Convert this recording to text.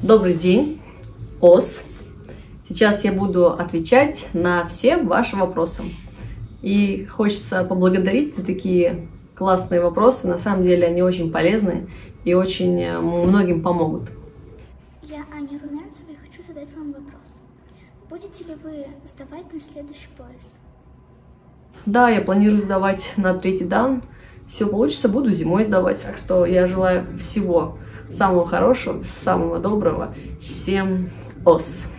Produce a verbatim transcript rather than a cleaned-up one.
Добрый день, ОС. Сейчас я буду отвечать на все ваши вопросы. И хочется поблагодарить за такие классные вопросы. На самом деле они очень полезные и очень многим помогут. Я Аня Румянцева и хочу задать вам вопрос. Будете ли вы сдавать на следующий пояс? Да, я планирую сдавать на третий дан. Все получится, буду зимой сдавать. Так что я желаю всего самого хорошего, самого доброго. Всем ОС!